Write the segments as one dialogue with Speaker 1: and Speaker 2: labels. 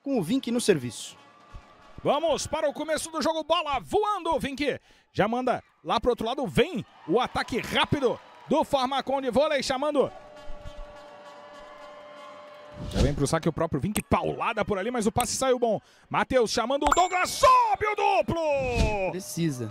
Speaker 1: com o Vink no serviço.
Speaker 2: Vamos para o começo do jogo, bola voando, o Vink já manda lá pro outro lado, vem o ataque rápido do Pharmacon Vôlei, chamando. Já vem pro saque o próprio Vink, paulada por ali, mas o passe saiu bom. Matheus chamando o Douglas, sobe o duplo!
Speaker 1: Precisa.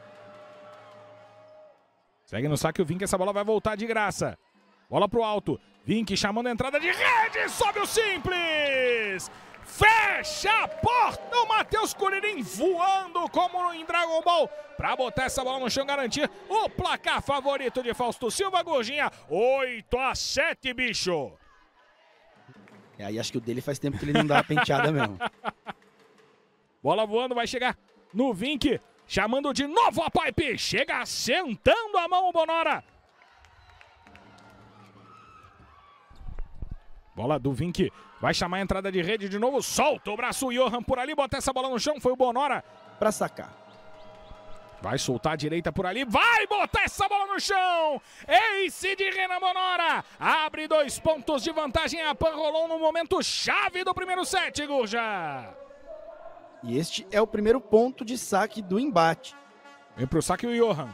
Speaker 2: Segue no saque o Vink, essa bola vai voltar de graça. Bola pro alto, Vink chamando a entrada de rede, sobe o simples! Fecha a porta, o Matheus Curirim voando como em Dragon Ball para botar essa bola no chão, garantir o placar favorito de Fausto Silva, Gurginha, 8-7, bicho.
Speaker 1: E aí acho que o dele faz tempo que ele não dá uma penteada mesmo.
Speaker 2: Bola voando, vai chegar no Vink, chamando de novo a pipe, chega sentando a mão o Bonora. Bola do Vink, vai chamar a entrada de rede de novo, solta o braço o Johan por ali, bota essa bola no chão, foi o Bonora.
Speaker 1: Pra sacar.
Speaker 2: Vai soltar a direita por ali, vai botar essa bola no chão! Ace de Renan Bonora, abre 2 pontos de vantagem, a PAN rolou no momento chave do primeiro set, Gurja.
Speaker 1: E este é o primeiro ponto de saque do embate.
Speaker 2: Vem pro saque o Johan.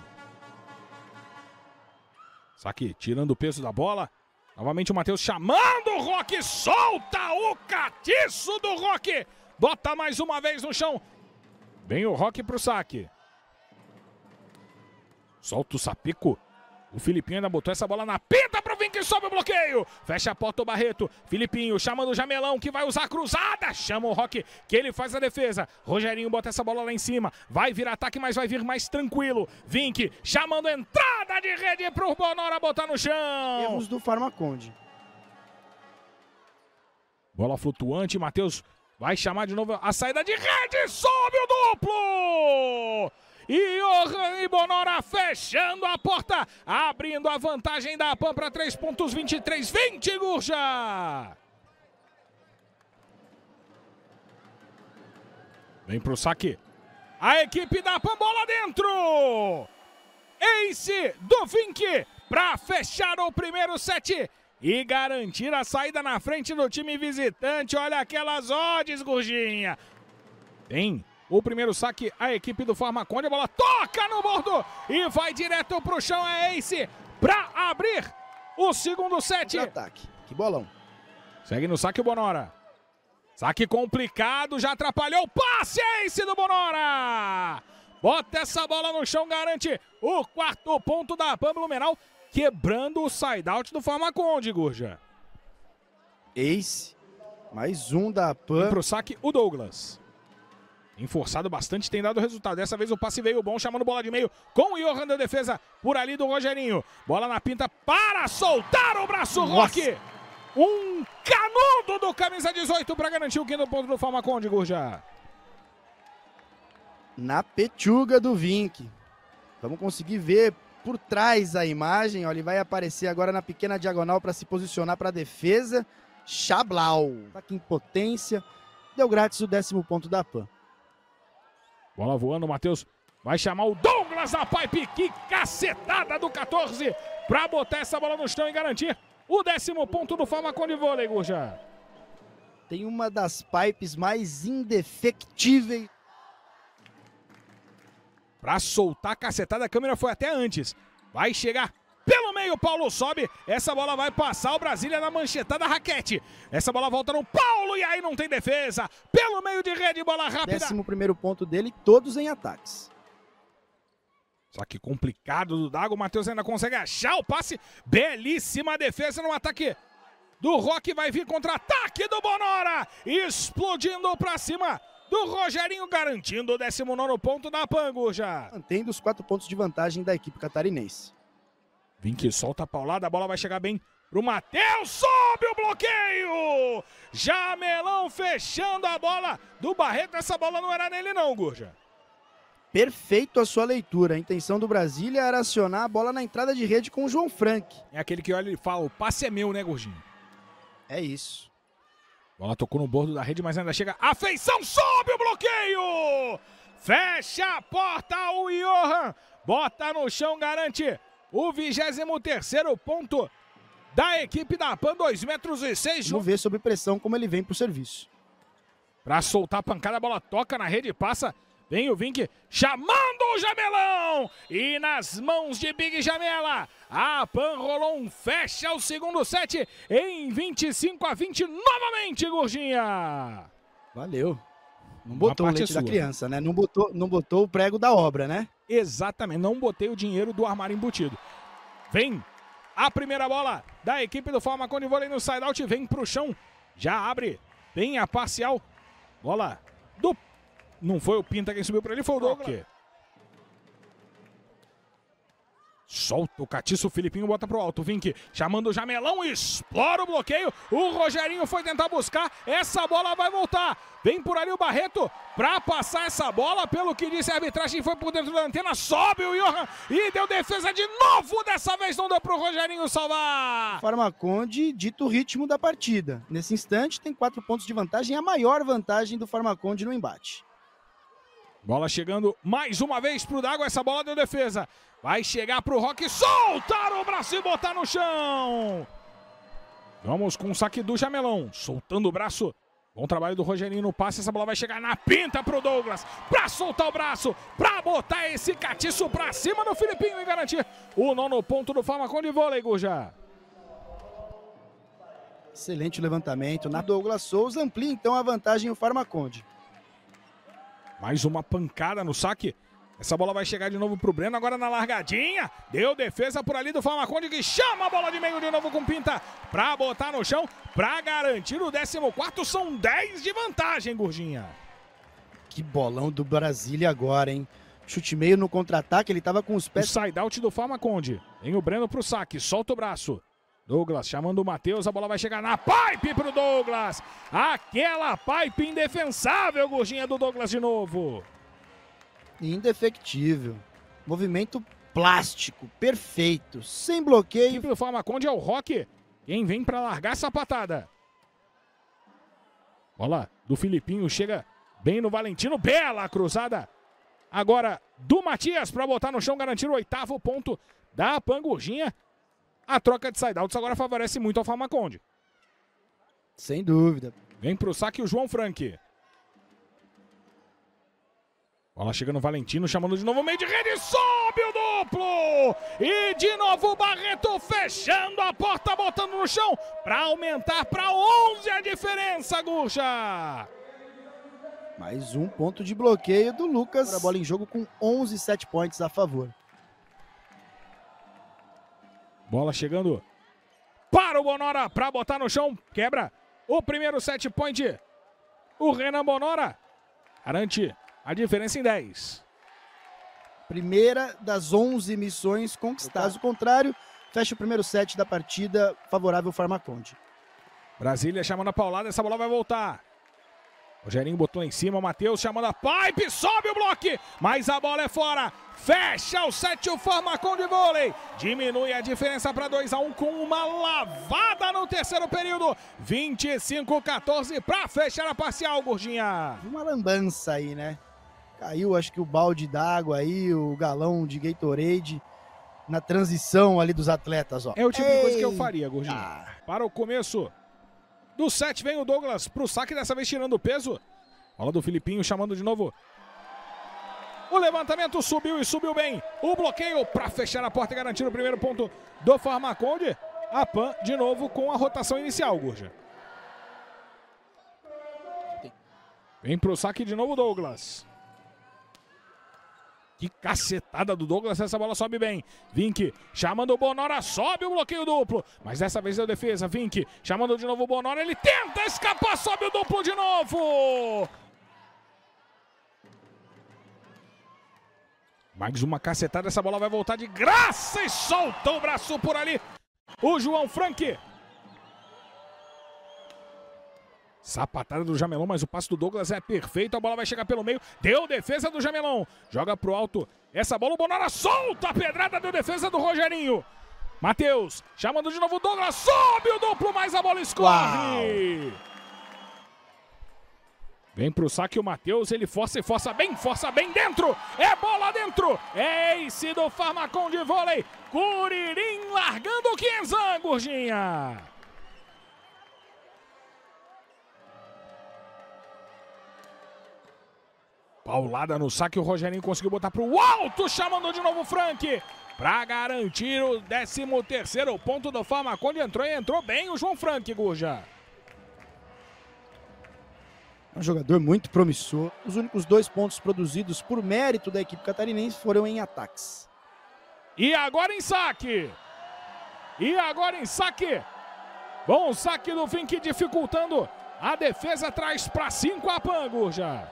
Speaker 2: Saque tirando o peso da bola. Novamente o Matheus chamando o Rock, solta o catiço do Rock, bota mais uma vez no chão. Vem o Rock pro saque. Solta o Sapico. O Filipinho ainda botou essa bola na pinta pro Vink, sobe o bloqueio. Fecha a porta o Barreto. Filipinho chamando o Jamelão, que vai usar a cruzada. Chama o Rock, que ele faz a defesa. Rogerinho bota essa bola lá em cima. Vai vir ataque, mas vai vir mais tranquilo. Vink chamando a entrada de rede pro Bonora botar no chão.
Speaker 1: Erros do Pharmacon.
Speaker 2: Bola flutuante, Matheus vai chamar de novo a saída de rede. Sobe o duplo. E Johan e Bonora fechando a porta, abrindo a vantagem da PAN para 3 pontos, 23-20, Gurja. Vem pro saque. A equipe da PAN, bola dentro. Ace do Vink para fechar o primeiro set e garantir a saída na frente do time visitante. Olha aquelas odds, Gurginha. Tem o primeiro saque, a equipe do Pharmacon, a bola toca no bordo e vai direto pro chão, é Ace para abrir o segundo set.
Speaker 1: Ataque, que bolão.
Speaker 2: Segue no saque o Bonora. Saque complicado, já atrapalhou o passe, Ace do Bonora. Bota essa bola no chão, garante o 4º ponto da PAN Blumenau, quebrando o side-out do Pharmacon, Gurja.
Speaker 1: Ace, mais um da PAN.
Speaker 2: Vem pro saque o Douglas. Enforçado bastante, tem dado resultado. Dessa vez o passe veio bom, chamando bola de meio com o Johan da defesa por ali do Rogerinho. Bola na pinta para soltar o braço, Rock. Um canudo do camisa 18 para garantir o 5º ponto do Pharmacon, Gurja.
Speaker 1: Na pechuga do Vink. Vamos conseguir ver por trás a imagem. Ó, ele vai aparecer agora na pequena diagonal para se posicionar para a defesa. Chablau. Ataque em potência. Deu grátis o 10º ponto da PAN.
Speaker 2: Bola voando, o Matheus vai chamar o Douglas da pipe. Que cacetada do 14 para botar essa bola no chão e garantir o 10º ponto do Pharmacon de vôlei, Gurja.
Speaker 1: Tem uma das pipes mais indefectíveis.
Speaker 2: Para soltar a cacetada, a câmera foi até antes. Vai chegar pelo meio, Paulo sobe. Essa bola vai passar o Brasília na manchetada raquete. Essa bola volta no Paulo e aí não tem defesa. Pelo meio de rede, bola rápida.
Speaker 1: 11º ponto dele, todos em ataques.
Speaker 2: Só que complicado do Dago. O Matheus ainda consegue achar o passe. Belíssima defesa no ataque do Rock. Vai vir contra-ataque do Bonora. Explodindo para cima do Rogerinho, garantindo o 19º ponto da PAN, Gurja.
Speaker 1: Mantendo os 4 pontos de vantagem da equipe catarinense.
Speaker 2: Vink solta a paulada, a bola vai chegar bem pro Matheus, sobe o bloqueio! Jamelão fechando a bola do Barreto, essa bola não era nele não, Gurja.
Speaker 1: Perfeito a sua leitura, a intenção do Brasília era acionar a bola na entrada de rede com o João Frank.
Speaker 2: É aquele que olha e fala, o passe é meu, né, Gurginho?
Speaker 1: É isso.
Speaker 2: Bola tocou no bordo da rede, mas ainda chega a feição, sobe o bloqueio! Fecha a porta o Johan, bota no chão, garante o 23º ponto da equipe da PAN, 2,6 m.
Speaker 1: Vamos ver sob pressão como ele vem pro serviço.
Speaker 2: Pra soltar a pancada, a bola toca na rede, passa. Vem o Vink chamando o Jamelão. E nas mãos de Big Jamela, a Panrolon fecha o segundo set em 25-20 novamente, Gurginha.
Speaker 1: Valeu. Não botou o leite da criança, né? Não botou o prego da obra, né?
Speaker 2: Exatamente, não botei o dinheiro do armário embutido. Vem a primeira bola da equipe do Farmacon de vôlei no side-out, vem pro chão, já abre, vem a parcial. Bola do... Não foi o Pinta quem subiu para ele, foi o Douglas. Solta o catiço, o Filipinho bota pro alto. Vink chamando o Jamelão, explora o bloqueio. O Rogerinho foi tentar buscar. Essa bola vai voltar. Vem por ali o Barreto pra passar essa bola. Pelo que disse a arbitragem, foi por dentro da antena. Sobe o Johan e deu defesa de novo. Dessa vez não deu pro Rogerinho salvar.
Speaker 1: Farmaconde dita o ritmo da partida. Nesse instante tem 4 pontos de vantagem. A maior vantagem do Farmaconde no embate.
Speaker 2: Bola chegando mais uma vez pro Dago. Essa bola deu defesa. Vai chegar pro Rock, soltar o braço e botar no chão. Vamos com o saque do Jamelão, soltando o braço. Bom trabalho do Rogerinho no passe, essa bola vai chegar na pinta pro Douglas. Pra soltar o braço, pra botar esse catiço pra cima do Filipinho e garantir o 9º ponto do Farmacon de vôlei, Guja.
Speaker 1: Excelente levantamento na Douglas Souza, amplia então a vantagem o Farmaconde.
Speaker 2: Mais uma pancada no saque. Essa bola vai chegar de novo pro Breno, agora na largadinha. Deu defesa por ali do Farmaconde, que chama a bola de meio de novo com Pinta pra botar no chão, pra garantir o 14º. São 10 de vantagem, Gurginha.
Speaker 1: Que bolão do Brasília agora, hein? Chute meio no contra-ataque, ele tava com os pés...
Speaker 2: O side-out do Farmaconde. Vem o Breno pro saque, solta o braço. Douglas chamando o Matheus, a bola vai chegar na pipe pro Douglas. Aquela pipe indefensável, Gurginha, do Douglas de novo.
Speaker 1: Indefectível. Movimento plástico, perfeito, sem bloqueio.
Speaker 2: A equipe do Farmaconde é o Rock. Quem vem para largar essa patada. Bola do Filipinho, chega bem no Valentino. Bela cruzada. Agora do Matias para botar no chão, garantir o 8º ponto da Pangurginha. A troca de side-outs agora favorece muito ao Farmaconde.
Speaker 1: Sem dúvida.
Speaker 2: Vem pro saque o João Frank. Bola chega no Valentino, chamando de novo o meio de rede, sobe o duplo! E de novo o Barreto fechando a porta, botando no chão, para aumentar para 11 a diferença, Guxa!
Speaker 1: Mais um ponto de bloqueio do Lucas. A bola em jogo com 11 set points a favor.
Speaker 2: Bola chegando para o Bonora, para botar no chão, quebra o primeiro set point. O Renan Bonora garante a diferença em 10.
Speaker 1: Primeira das 11 missões conquistadas. Caso contrário, fecha o primeiro set da partida favorável ao Farmaconde.
Speaker 2: Brasília chamando a paulada, essa bola vai voltar. Rogerinho botou em cima, o Matheus chamando a pipe, sobe o bloco, mas a bola é fora. Fecha o set o Farmacon de vôlei. Diminui a diferença para 2-1 com uma lavada no terceiro período. 25-14 para fechar a parcial, Gurginha.
Speaker 1: Uma lambança aí, né? Caiu, acho que o balde d'água aí, o galão de Gatorade na transição ali dos atletas, ó.
Speaker 2: É o tipo de coisa que eu faria, Gurginha. Para o começo do set vem o Douglas pro saque, dessa vez tirando o peso. Bola do Filipinho chamando de novo. O levantamento subiu e subiu bem. O bloqueio para fechar a porta e garantir o primeiro ponto do Farmaconde. A Pan de novo com a rotação inicial, Gurja. Vem pro saque de novo o Douglas. Que cacetada do Douglas, essa bola sobe bem. Vink chamando o Bonora, sobe o bloqueio duplo. Mas dessa vez deu defesa, Vink chamando de novo o Bonora, ele tenta escapar, sobe o duplo de novo. Mais uma cacetada, essa bola vai voltar de graça e solta o braço por ali. O João Frank. Sapatada do Jamelão, mas o passe do Douglas é perfeito. A bola vai chegar pelo meio. Deu defesa do Jamelão. Joga pro alto. Essa bola o Bonora solta a pedrada. Deu defesa do Rogerinho. Matheus chamando de novo o Douglas. Sobe o duplo, mas a bola escorre. Uau. Vem pro saque o Matheus. Ele força e força bem dentro. É bola dentro. É ace do Farmacon de vôlei. Curirim largando o Quinzan, Gurginha. Paulada no saque, o Rogerinho conseguiu botar pro alto, chamando de novo o Frank. Para garantir o 13º ponto do Pharmaconde. Entrou bem o João Frank, Gurja.
Speaker 1: Um jogador muito promissor. Os únicos 2 pontos produzidos por mérito da equipe catarinense foram em ataques.
Speaker 2: E agora em saque. Bom saque do Vink, dificultando. A defesa traz para 5 a PAN, Gurja.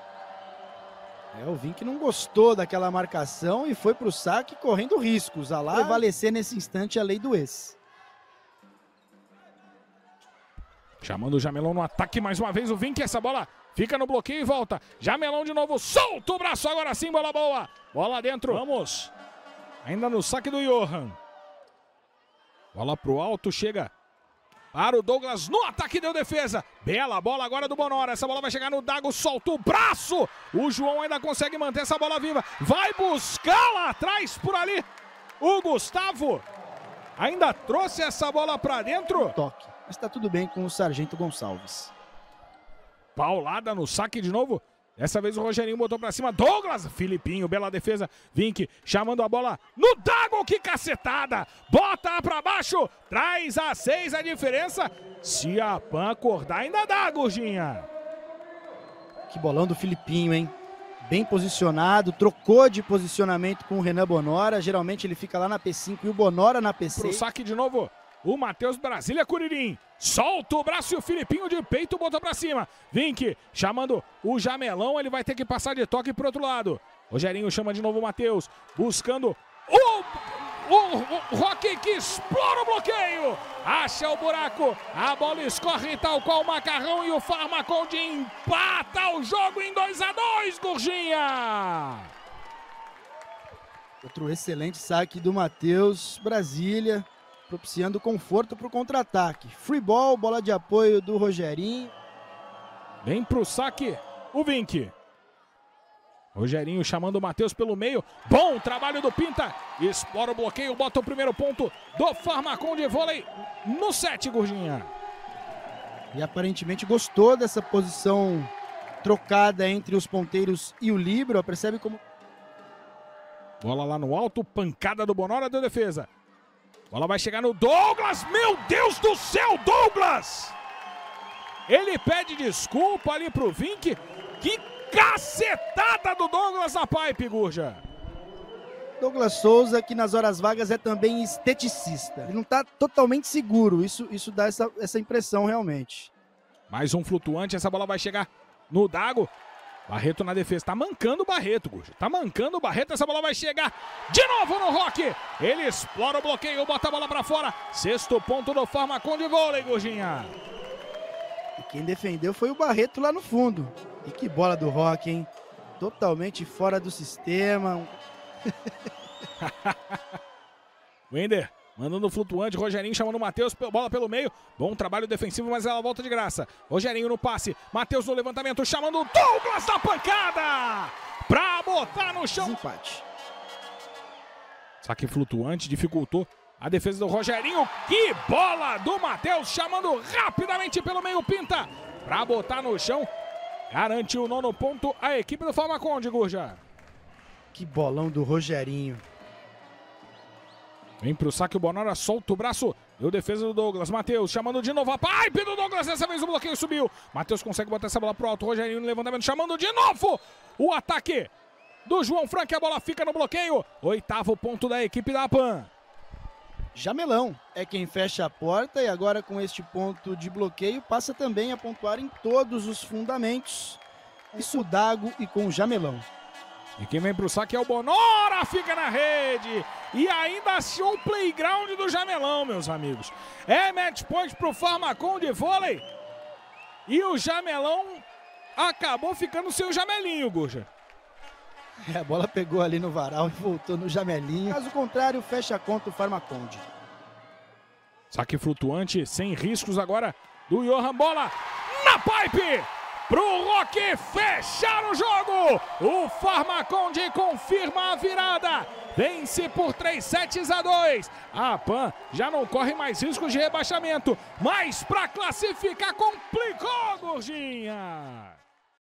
Speaker 1: O Vink não gostou daquela marcação e foi para o saque correndo riscos. A lá prevalecer nesse instante a lei do ex.
Speaker 2: Chamando o Jamelão no ataque mais uma vez. O Vink, essa bola fica no bloqueio e volta. Jamelão de novo, solta o braço, agora sim, bola boa. Bola dentro, vamos. Ainda no saque do Johan. Bola pro alto, chega para o Douglas no ataque, deu defesa. Bela bola agora do Bonora. Essa bola vai chegar no Dago, solta o braço. O João ainda consegue manter essa bola viva. Vai buscar lá atrás, por ali. O Gustavo ainda trouxe essa bola para dentro.
Speaker 1: Toque, mas tá tudo bem com o Sargento Gonçalves.
Speaker 2: Paulada no saque de novo. Dessa vez o Rogerinho botou pra cima. Douglas, Filipinho, bela defesa. Vink chamando a bola no Dago, que cacetada. Bota pra baixo, traz a 6 a diferença. Se a PAN acordar, ainda dá, Gurjinha.
Speaker 1: Que bolão do Filipinho, hein? Bem posicionado, trocou de posicionamento com o Renan Bonora. Geralmente ele fica lá na P5 e o Bonora na P6.
Speaker 2: Pro saque de novo, o Matheus Brasília Curirim. Solta o braço e o Filipinho de peito botou pra cima. Vink chamando o Jamelão, ele vai ter que passar de toque pro outro lado. Rogerinho chama de novo o Matheus, buscando o Roque, que explora o bloqueio. Acha o buraco, a bola escorre tal qual o macarrão e o Pharmaconde empata o jogo em 2-2, Gurjinha.
Speaker 1: Outro excelente saque do Matheus Brasília, propiciando conforto para o contra-ataque. Free ball, bola de apoio do Rogerinho.
Speaker 2: Vem pro saque o Vink. Rogerinho chamando o Matheus pelo meio. Bom trabalho do Pinta. Explora o bloqueio, bota o primeiro ponto do Pharmaconde Vôlei no 7, Gurjinha.
Speaker 1: E aparentemente gostou dessa posição trocada entre os ponteiros e o líbero. Percebe como...
Speaker 2: Bola lá no alto, pancada do Bonora, deu defesa. Bola vai chegar no Douglas. Meu Deus do céu, Douglas! Ele pede desculpa ali pro Vink. Que cacetada do Douglas na pipe, Gurja.
Speaker 1: Douglas Souza, que nas horas vagas é também esteticista. Ele não tá totalmente seguro. Isso dá essa impressão realmente.
Speaker 2: Mais um flutuante. Essa bola vai chegar no Dago. Barreto na defesa, tá mancando o Barreto, Gurja. Tá mancando o Barreto, essa bola vai chegar de novo no Roque. Ele explora o bloqueio, bota a bola pra fora. 6º ponto do Pharmaconde Vôlei, Gurjinha.
Speaker 1: E quem defendeu foi o Barreto lá no fundo. E que bola do Roque, hein? Totalmente fora do sistema.
Speaker 2: Wender mandando o flutuante, Rogerinho chamando o Matheus, bola pelo meio. Bom trabalho defensivo, mas ela volta de graça. Rogerinho no passe, Matheus no levantamento, chamando o Douglas da pancada pra botar no chão.
Speaker 1: Empate.
Speaker 2: Saque flutuante, dificultou a defesa do Rogerinho. Que bola do Matheus, chamando rapidamente pelo meio, Pinta pra botar no chão. Garante o 9º ponto a equipe do Pharmaconde, Gurja.
Speaker 1: Que bolão do Rogerinho.
Speaker 2: Vem pro saque o Bonora, solta o braço. Deu defesa do Douglas. Matheus chamando de novo a pipe do Douglas. Dessa vez o bloqueio subiu. Matheus consegue botar essa bola pro alto. Rogerinho no levantamento chamando de novo o ataque do João Frank. A bola fica no bloqueio. 8º ponto da equipe da PAN.
Speaker 1: Jamelão é quem fecha a porta e agora com este ponto de bloqueio passa também a pontuar em todos os fundamentos. Isso o Dago e com o Jamelão.
Speaker 2: E quem vem pro saque é o Bonora, fica na rede. E ainda achou o playground do Jamelão, meus amigos. É match point pro Pharmaconde Vôlei. E o Jamelão acabou ficando sem o Jamelinho, Gurja.
Speaker 1: A bola pegou ali no varal e voltou no Jamelinho. Caso contrário, fecha a conta o Pharmaconde.
Speaker 2: Saque flutuante, sem riscos agora do Johan. Bola na pipe pro Roque fechar o jogo. O Pharmaconde confirma a virada. Vence por 3-2. A PAN já não corre mais riscos de rebaixamento. Mas para classificar complicou, Gurjinha.